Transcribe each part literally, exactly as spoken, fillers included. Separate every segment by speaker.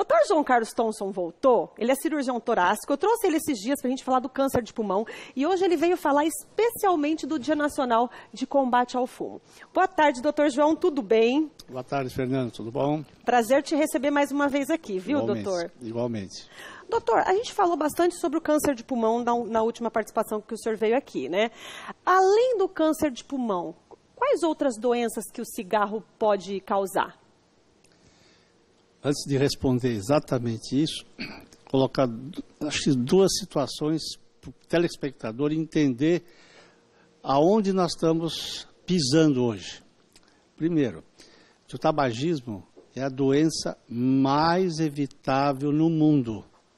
Speaker 1: doutor João Carlos Thomson voltou, ele é cirurgião torácico, eu trouxe ele esses dias para a gente falar do câncer de pulmão e hoje ele veio falar especialmente do Dia Nacional de Combate ao Fumo. Boa tarde, doutor João, tudo bem?
Speaker 2: Boa tarde, Fernando, tudo bom?
Speaker 1: Prazer te receber mais uma vez aqui, viu,
Speaker 2: Igualmente,
Speaker 1: doutor?
Speaker 2: Igualmente.
Speaker 1: Doutor, a gente falou bastante sobre o câncer de pulmão na, na última participação que o senhor veio aqui, né? Além do câncer de pulmão, quais outras doenças que o cigarro pode causar?
Speaker 2: Antes de responder exatamente isso, colocar acho que duas situações para o telespectador entender aonde nós estamos pisando hoje. Primeiro, que o tabagismo é a doença mais evitável no mundo.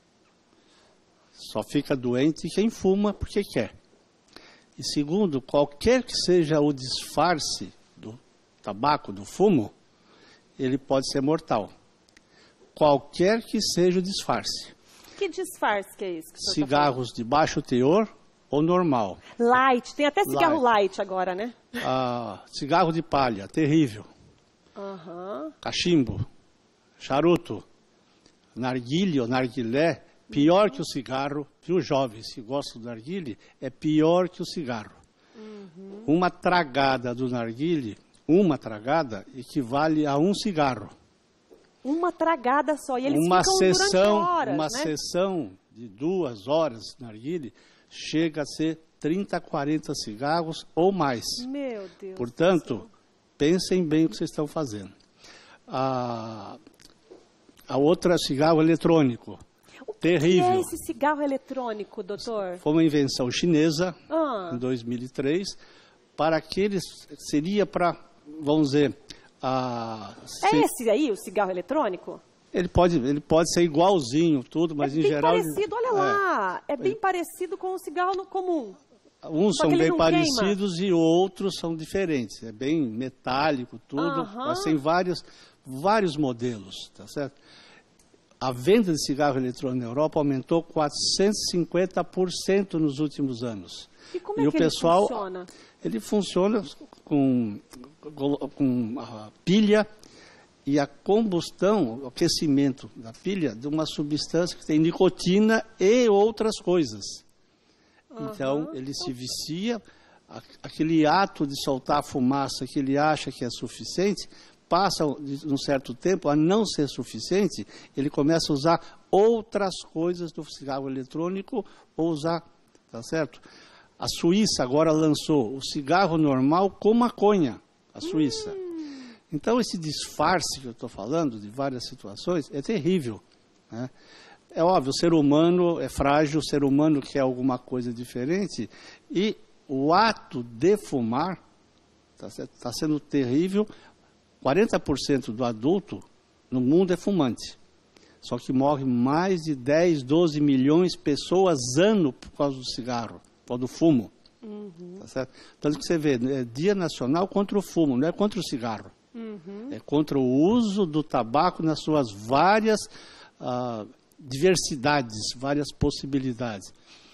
Speaker 2: Só fica doente quem fuma porque quer. E segundo, qualquer que seja o disfarce do tabaco, do fumo, ele pode ser mortal. Qualquer que seja o disfarce.
Speaker 1: Que disfarce que é isso? Que
Speaker 2: Cigarros tá de baixo teor ou normal.
Speaker 1: Light, tem até cigarro light, light agora, né?
Speaker 2: Ah, cigarro de palha, terrível.
Speaker 1: Uhum.
Speaker 2: Cachimbo, charuto, narguilé ou narguilé, pior que o cigarro. Para os jovens que gostam do narguilé, é pior que o cigarro. Uhum. Uma tragada do narguilé, uma tragada, equivale a um cigarro.
Speaker 1: Uma tragada só, e eles
Speaker 2: uma
Speaker 1: ficam
Speaker 2: sessão,
Speaker 1: durante horas,
Speaker 2: Uma
Speaker 1: né?
Speaker 2: sessão de duas horas de narguilé chega a ser trinta, quarenta cigarros ou mais.
Speaker 1: Meu Deus.
Speaker 2: Portanto, pensem bem o que vocês estão fazendo. A, a outra é cigarro eletrônico.
Speaker 1: O
Speaker 2: terrível.
Speaker 1: que é esse cigarro eletrônico, doutor?
Speaker 2: Foi uma invenção chinesa,
Speaker 1: ah.
Speaker 2: em dois mil e três, para aqueles, seria para, vamos dizer... A,
Speaker 1: é
Speaker 2: se,
Speaker 1: esse aí, o cigarro eletrônico?
Speaker 2: Ele pode, ele pode ser igualzinho, tudo, mas
Speaker 1: é
Speaker 2: em geral...
Speaker 1: É bem parecido, olha
Speaker 2: é,
Speaker 1: lá, é bem é, parecido com o cigarro no comum.
Speaker 2: Uns são bem parecidos queima. E outros são diferentes, é bem metálico, tudo, uh-huh. mas tem vários, vários modelos, tá certo? A venda de cigarro eletrônico na Europa aumentou quatrocentos e cinquenta por cento nos últimos anos.
Speaker 1: E como é
Speaker 2: e
Speaker 1: que
Speaker 2: o pessoal,
Speaker 1: ele funciona?
Speaker 2: Ele funciona com, com a pilha e a combustão, o aquecimento da pilha de uma substância que tem nicotina e outras coisas. Uhum. Então, ele se vicia, aquele ato de soltar a fumaça que ele acha que é suficiente, passa de um certo tempo a não ser suficiente, ele começa a usar outras coisas do cigarro eletrônico ou usar, tá certo? A Suíça agora lançou o cigarro normal com maconha, a Suíça. Hum. Então, esse disfarce que eu estou falando, de várias situações, é terrível, né? É óbvio, o ser humano é frágil, o ser humano quer alguma coisa diferente, e o ato de fumar está tá sendo terrível. quarenta por cento do adulto no mundo é fumante. Só que morre mais de dez, doze milhões de pessoas ano por causa do cigarro. Do fumo. Uhum. Tá certo? Tanto que você vê, é Dia Nacional contra o fumo, não é contra o cigarro. Uhum. É contra o uso do tabaco nas suas várias uh, diversidades, várias possibilidades.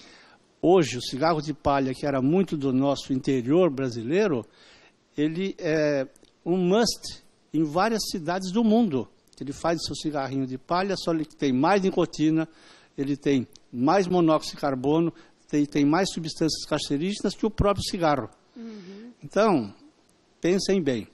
Speaker 2: Hoje, o cigarro de palha, que era muito do nosso interior brasileiro, ele é um must em várias cidades do mundo. Ele faz o seu cigarrinho de palha, só ele tem mais nicotina, ele tem mais monóxido de carbono, Tem, tem mais substâncias cancerígenas que o próprio cigarro. Uhum. Então, pensem bem.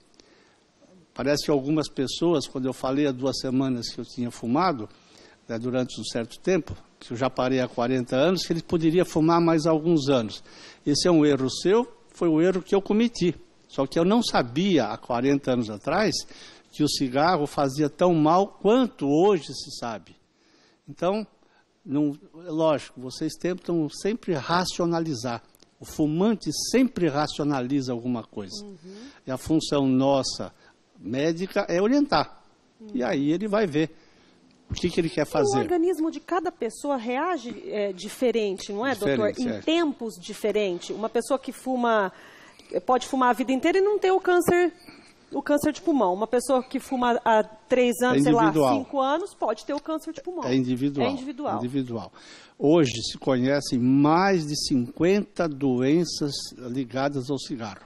Speaker 2: Parece que algumas pessoas, quando eu falei há duas semanas que eu tinha fumado, né, durante um certo tempo, que eu já parei há quarenta anos, que ele poderia fumar mais alguns anos. Esse é um erro seu, foi o erro que eu cometi. Só que eu não sabia, há quarenta anos atrás, que o cigarro fazia tão mal quanto hoje se sabe. Então... Não, lógico, vocês tentam sempre racionalizar. O fumante sempre racionaliza alguma coisa. Uhum. E a função nossa, médica, é orientar. Uhum. E aí ele vai ver o que, que ele quer fazer.
Speaker 1: E o organismo de cada pessoa reage é, diferente, não é,
Speaker 2: diferente,
Speaker 1: doutor?
Speaker 2: É.
Speaker 1: Em tempos diferentes. Uma pessoa que fuma, pode fumar a vida inteira e não ter o câncer... O câncer de pulmão. Uma pessoa que fuma há três anos, é sei lá, cinco anos, pode ter o câncer de pulmão.
Speaker 2: É individual.
Speaker 1: É individual.
Speaker 2: É individual. Hoje se conhecem mais de cinquenta doenças ligadas ao cigarro.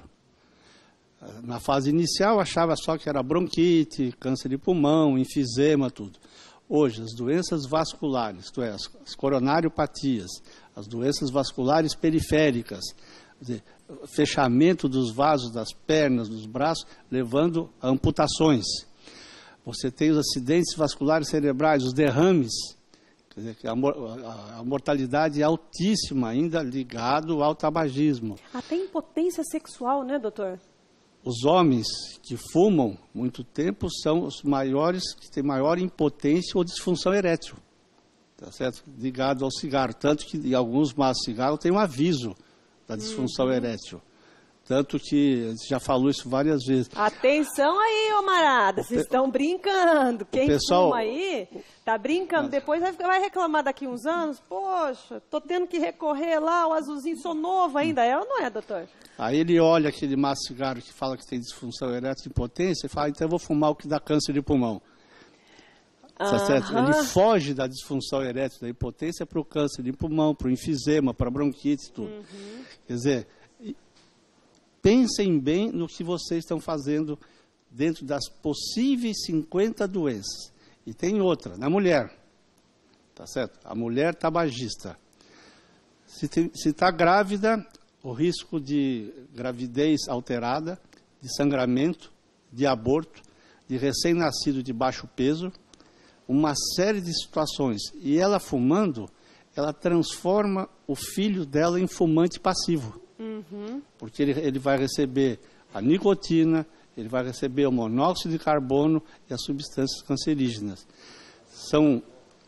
Speaker 2: Na fase inicial achava só que era bronquite, câncer de pulmão, enfisema, tudo. Hoje, as doenças vasculares, isto é, as, as coronariopatias, as doenças vasculares periféricas, quer dizer, fechamento dos vasos das pernas, dos braços, levando a amputações. Você tem os acidentes vasculares cerebrais, os derrames, quer dizer, a, a, a mortalidade é altíssima ainda ligado ao tabagismo.
Speaker 1: Até impotência sexual, né, doutor?
Speaker 2: Os homens que fumam muito tempo são os maiores, que têm maior impotência ou disfunção erétil, tá certo? Ligado ao cigarro. Tanto que em alguns maços de cigarro tem um aviso da disfunção uhum. erétil. Tanto que a gente já falou isso várias vezes.
Speaker 1: Atenção aí, ô marada, vocês estão brincando. Quem
Speaker 2: pessoal,
Speaker 1: fuma aí, tá brincando, depois vai, vai reclamar daqui uns anos. Poxa, tô tendo que recorrer lá, o azulzinho, sou novo ainda. É ou não é, doutor?
Speaker 2: Aí ele olha aquele maço de cigarro que fala que tem disfunção erétil, impotência, e fala, então eu vou fumar o que dá câncer de pulmão. Tá certo? Ele foge da disfunção erétil, da impotência, para o câncer de pulmão, para o enfisema, para a bronquite, tudo. Uhum. Quer dizer, pensem bem no que vocês estão fazendo dentro das possíveis cinquenta doenças. E tem outra, na mulher, tá certo? A mulher tabagista. Se está grávida, o risco de gravidez alterada, de sangramento, de aborto, de recém-nascido de baixo peso, uma série de situações. E ela fumando, ela transforma o filho dela em fumante passivo. Uhum. Porque ele, ele vai receber a nicotina, ele vai receber o monóxido de carbono e as substâncias cancerígenas. São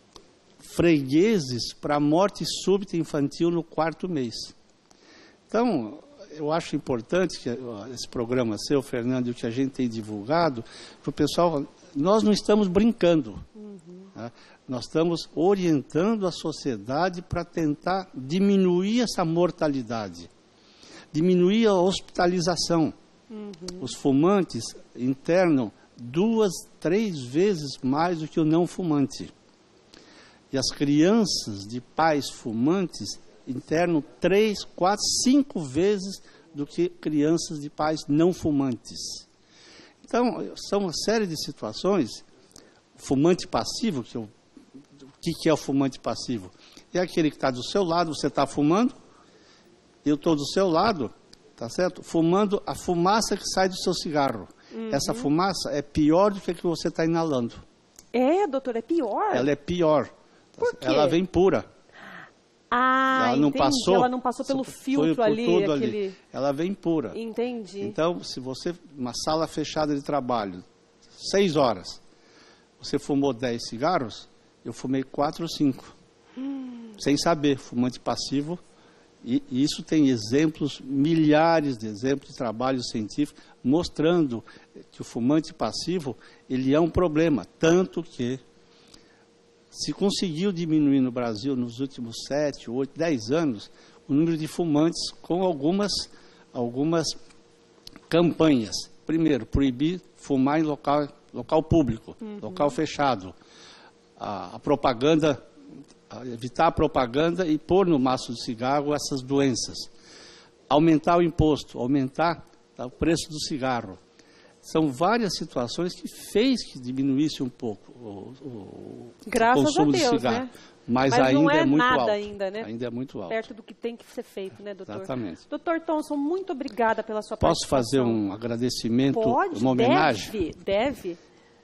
Speaker 2: fregueses para a morte súbita infantil no quarto mês. Então, eu acho importante que esse programa seu, Fernando, e o que a gente tem divulgado, para o pessoal, nós não estamos brincando. Uhum. Tá? Nós estamos orientando a sociedade para tentar diminuir essa mortalidade, diminuir a hospitalização. Uhum. Os fumantes internam duas, três vezes mais do que o não fumante. E as crianças de pais fumantes internam três, quatro, cinco vezes do que crianças de pais não fumantes. Então, são uma série de situações. Fumante passivo, que eu, o que, que é o fumante passivo? É aquele que está do seu lado, você está fumando, eu estou do seu lado, tá certo? Fumando a fumaça que sai do seu cigarro. Uhum. Essa fumaça é pior do que a que você está inalando.
Speaker 1: É, doutor, é pior?
Speaker 2: Ela é pior.
Speaker 1: Por quê?
Speaker 2: Ela vem pura.
Speaker 1: Ah,
Speaker 2: ela não
Speaker 1: entendi.
Speaker 2: passou,
Speaker 1: ela não passou pelo filtro
Speaker 2: por
Speaker 1: ali,
Speaker 2: tudo
Speaker 1: aquele...
Speaker 2: ali. Ela vem pura.
Speaker 1: Entendi.
Speaker 2: Então, se você, uma sala fechada de trabalho, seis horas, você fumou dez cigarros, eu fumei quatro ou cinco. Hum. Sem saber, fumante passivo. E, e isso tem exemplos, milhares de exemplos de trabalhos científicos, mostrando que o fumante passivo, ele é um problema. Tanto que se conseguiu diminuir no Brasil, nos últimos sete, oito, dez anos, o número de fumantes com algumas, algumas campanhas. Primeiro, proibir fumar em local, local público, uhum. local fechado. A, a propaganda, a evitar a propaganda e pôr no maço de cigarro essas doenças. Aumentar o imposto, aumentar tá, o preço do cigarro. São várias situações que fez que diminuísse um pouco o, o,
Speaker 1: Graças
Speaker 2: o consumo
Speaker 1: a Deus,
Speaker 2: de cigarro.
Speaker 1: Né?
Speaker 2: Mas,
Speaker 1: Mas
Speaker 2: ainda
Speaker 1: não é,
Speaker 2: é muito
Speaker 1: nada
Speaker 2: alto.
Speaker 1: ainda, né?
Speaker 2: Ainda é muito alto.
Speaker 1: Perto do que tem que ser feito, né, doutor?
Speaker 2: Exatamente.
Speaker 1: Doutor Thomson, muito obrigada pela sua
Speaker 2: Posso
Speaker 1: participação.
Speaker 2: fazer um agradecimento,
Speaker 1: Pode,
Speaker 2: uma homenagem?
Speaker 1: Deve, deve.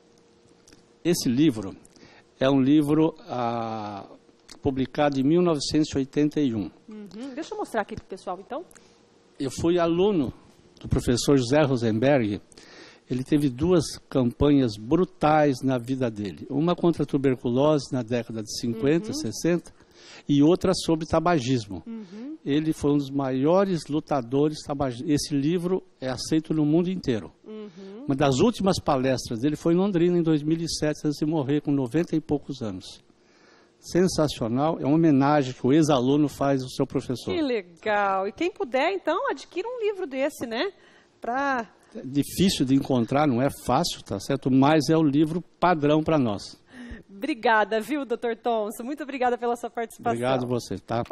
Speaker 2: Esse livro é um livro ah, publicado em mil novecentos e oitenta e um.
Speaker 1: Uhum. Deixa eu mostrar aqui para o pessoal, então.
Speaker 2: Eu fui aluno do professor José Rosenberg. Ele teve duas campanhas brutais na vida dele. Uma contra a tuberculose na década de cinquenta, uhum. sessenta, e outra sobre tabagismo. Uhum. Ele foi um dos maiores lutadores tabagistas. Esse livro é aceito no mundo inteiro. Uhum. Uma das últimas palestras dele foi em Londrina, em dois mil e sete, antes de morrer, com noventa e poucos anos. Sensacional, é uma homenagem que o ex-aluno faz ao seu professor.
Speaker 1: Que legal. E quem puder, então, adquira um livro desse, né? Para...
Speaker 2: É difícil de encontrar, não é fácil, tá certo? Mas é o livro padrão para nós.
Speaker 1: Obrigada, viu, doutor Thomson? Muito obrigada pela sua participação.
Speaker 2: Obrigado a você, tá?